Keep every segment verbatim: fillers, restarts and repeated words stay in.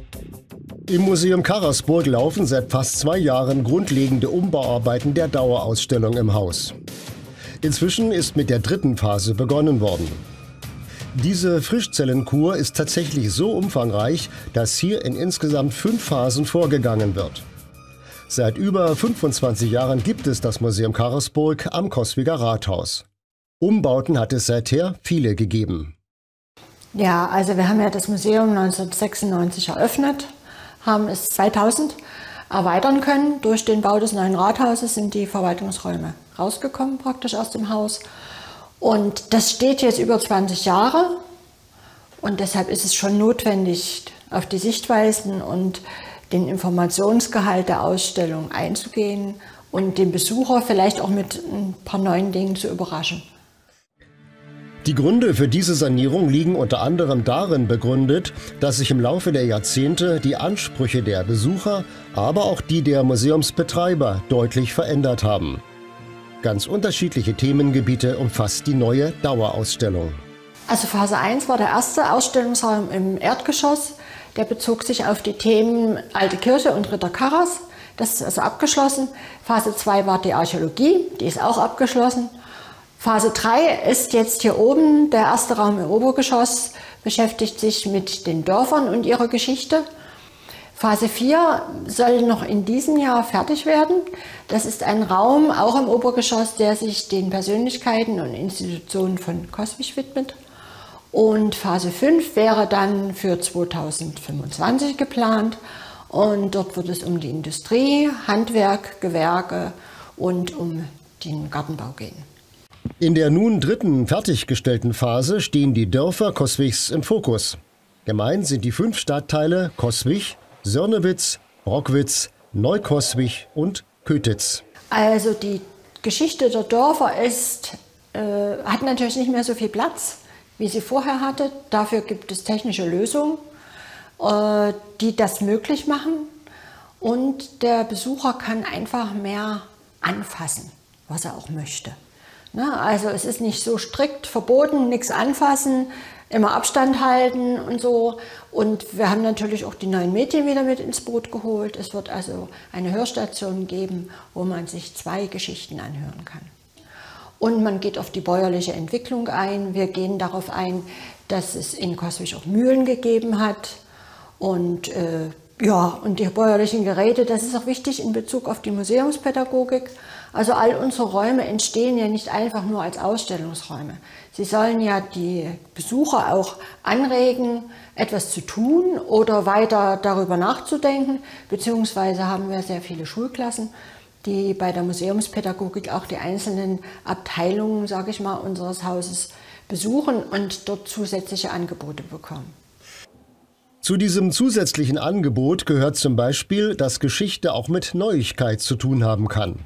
Im Museum Karasburg laufen seit fast zwei Jahren grundlegende Umbauarbeiten der Dauerausstellung im Haus. Inzwischen ist mit der dritten Phase begonnen worden. Diese Frischzellenkur ist tatsächlich so umfangreich, dass hier in insgesamt fünf Phasen vorgegangen wird. Seit über fünfundzwanzig Jahren gibt es das Museum Karasburg am Coswiger Rathaus. Umbauten hat es seither viele gegeben. Ja, also wir haben ja das Museum neunzehnhundertsechsundneunzig eröffnet, haben es zweitausend erweitern können. Durch den Bau des neuen Rathauses sind die Verwaltungsräume rausgekommen, praktisch aus dem Haus. Und das steht jetzt über zwanzig Jahre und deshalb ist es schon notwendig, auf die Sichtweisen und den Informationsgehalt der Ausstellung einzugehen und den Besucher vielleicht auch mit ein paar neuen Dingen zu überraschen. Die Gründe für diese Sanierung liegen unter anderem darin begründet, dass sich im Laufe der Jahrzehnte die Ansprüche der Besucher, aber auch die der Museumsbetreiber deutlich verändert haben. Ganz unterschiedliche Themengebiete umfasst die neue Dauerausstellung. Also Phase eins war der erste Ausstellungsraum im Erdgeschoss. Der bezog sich auf die Themen Alte Kirche und Ritter Karas. Das ist also abgeschlossen. Phase zwei war die Archäologie, die ist auch abgeschlossen. Phase drei ist jetzt hier oben, der erste Raum im Obergeschoss, beschäftigt sich mit den Dörfern und ihrer Geschichte. Phase vier soll noch in diesem Jahr fertig werden. Das ist ein Raum, auch im Obergeschoss, der sich den Persönlichkeiten und Institutionen von Coswig widmet. Und Phase fünf wäre dann für zweitausendfünfundzwanzig geplant. Und dort wird es um die Industrie, Handwerk, Gewerke und um den Gartenbau gehen. In der nun dritten fertiggestellten Phase stehen die Dörfer Coswigs im Fokus. Gemeint sind die fünf Stadtteile Coswig, Sörnewitz, Brockwitz, Neu-Coswig und Kötitz. Also die Geschichte der Dörfer ist, äh, hat natürlich nicht mehr so viel Platz, wie sie vorher hatte. Dafür gibt es technische Lösungen, äh, die das möglich machen. Und der Besucher kann einfach mehr anfassen, was er auch möchte. Ne? Also es ist nicht so strikt verboten, nichts anfassen, immer Abstand halten und so. Und wir haben natürlich auch die neuen Medien wieder mit ins Boot geholt. Es wird also eine Hörstation geben, wo man sich zwei Geschichten anhören kann. Und man geht auf die bäuerliche Entwicklung ein. Wir gehen darauf ein, dass es in Coswig auch Mühlen gegeben hat. Und, äh, ja, und die bäuerlichen Geräte, das ist auch wichtig in Bezug auf die Museumspädagogik. Also all unsere Räume entstehen ja nicht einfach nur als Ausstellungsräume. Sie sollen ja die Besucher auch anregen, etwas zu tun oder weiter darüber nachzudenken. Beziehungsweise haben wir sehr viele Schulklassen, die bei der Museumspädagogik auch die einzelnen Abteilungen, sage ich mal, unseres Hauses besuchen und dort zusätzliche Angebote bekommen. Zu diesem zusätzlichen Angebot gehört zum Beispiel, dass Geschichte auch mit Neuigkeit zu tun haben kann.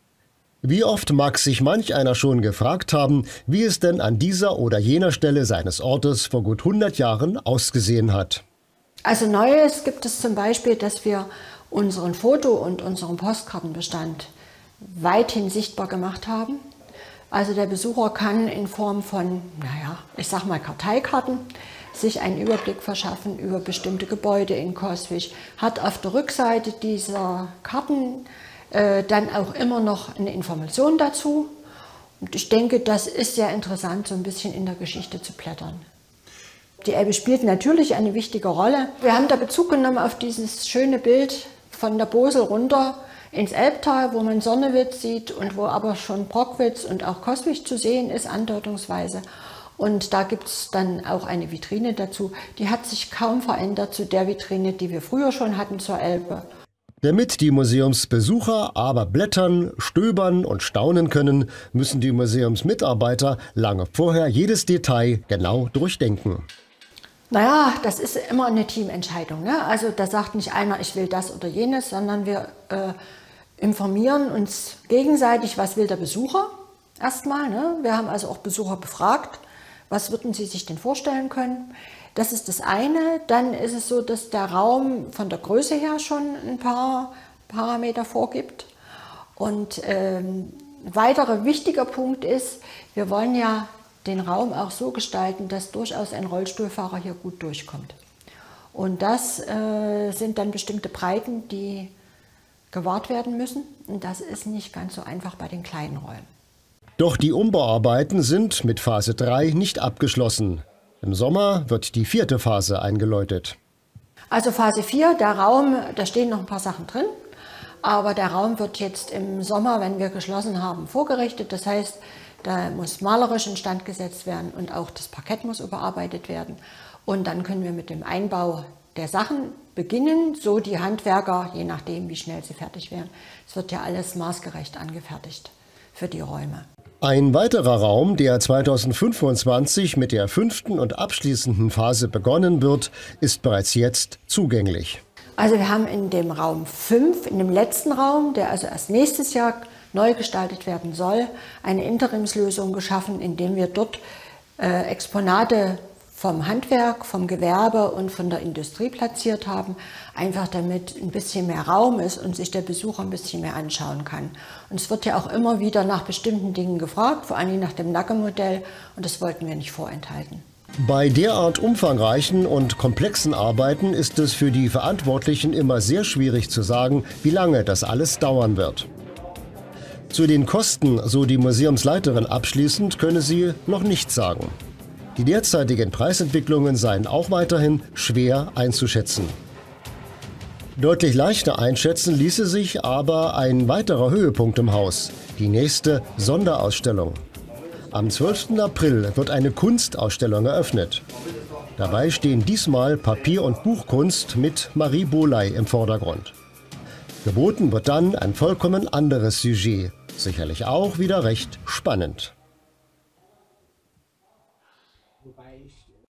Wie oft mag sich manch einer schon gefragt haben, wie es denn an dieser oder jener Stelle seines Ortes vor gut hundert Jahren ausgesehen hat. Also Neues gibt es zum Beispiel, dass wir unseren Foto- und unseren Postkartenbestand weithin sichtbar gemacht haben. Also der Besucher kann in Form von, naja, ich sag mal Karteikarten, sich einen Überblick verschaffen über bestimmte Gebäude in Coswig, hat auf der Rückseite dieser Karten äh, dann auch immer noch eine Information dazu. Und ich denke, das ist sehr interessant, so ein bisschen in der Geschichte zu blättern. Die Elbe spielt natürlich eine wichtige Rolle. Wir haben da Bezug genommen auf dieses schöne Bild von der Bosel runter ins Elbtal, wo man Sörnewitz sieht und wo aber schon Brockwitz und auch Coswig zu sehen ist, andeutungsweise. Und da gibt es dann auch eine Vitrine dazu. Die hat sich kaum verändert zu der Vitrine, die wir früher schon hatten zur Elbe. Damit die Museumsbesucher aber blättern, stöbern und staunen können, müssen die Museumsmitarbeiter lange vorher jedes Detail genau durchdenken. Naja, das ist immer eine Teamentscheidung, ne? Also da sagt nicht einer, ich will das oder jenes, sondern wir äh, informieren uns gegenseitig, was will der Besucher erstmal. Ne? Wir haben also auch Besucher befragt, was würden sie sich denn vorstellen können. Das ist das eine. Dann ist es so, dass der Raum von der Größe her schon ein paar Parameter vorgibt. Und ähm, ein weiterer wichtiger Punkt ist, wir wollen ja den Raum auch so gestalten, dass durchaus ein Rollstuhlfahrer hier gut durchkommt. Und das äh, sind dann bestimmte Breiten, die gewahrt werden müssen. Und das ist nicht ganz so einfach bei den kleinen Räumen. Doch die Umbauarbeiten sind mit Phase drei nicht abgeschlossen. Im Sommer wird die vierte Phase eingeläutet. Also Phase vier, der Raum, da stehen noch ein paar Sachen drin. Aber der Raum wird jetzt im Sommer, wenn wir geschlossen haben, vorgerichtet. Das heißt, da muss malerisch instand gesetzt werden und auch das Parkett muss überarbeitet werden. Und dann können wir mit dem Einbau der Sachen beginnen, so die Handwerker, je nachdem, wie schnell sie fertig werden. Es wird ja alles maßgerecht angefertigt für die Räume. Ein weiterer Raum, der zweitausendfünfundzwanzig mit der fünften und abschließenden Phase begonnen wird, ist bereits jetzt zugänglich. Also wir haben in dem Raum fünf, in dem letzten Raum, der also erst nächstes Jahr neu gestaltet werden soll, eine Interimslösung geschaffen, indem wir dort äh, Exponate vom Handwerk, vom Gewerbe und von der Industrie platziert haben, einfach damit ein bisschen mehr Raum ist und sich der Besucher ein bisschen mehr anschauen kann. Und es wird ja auch immer wieder nach bestimmten Dingen gefragt, vor allem nach dem Nacke-Modell, und das wollten wir nicht vorenthalten. Bei derart umfangreichen und komplexen Arbeiten ist es für die Verantwortlichen immer sehr schwierig zu sagen, wie lange das alles dauern wird. Zu den Kosten, so die Museumsleiterin abschließend, könne sie noch nichts sagen. Die derzeitigen Preisentwicklungen seien auch weiterhin schwer einzuschätzen. Deutlich leichter einschätzen ließe sich aber ein weiterer Höhepunkt im Haus, die nächste Sonderausstellung. Am zwölften April wird eine Kunstausstellung eröffnet. Dabei stehen diesmal Papier- und Buchkunst mit Marie Boley im Vordergrund. Geboten wird dann ein vollkommen anderes Sujet, sicherlich auch wieder recht spannend.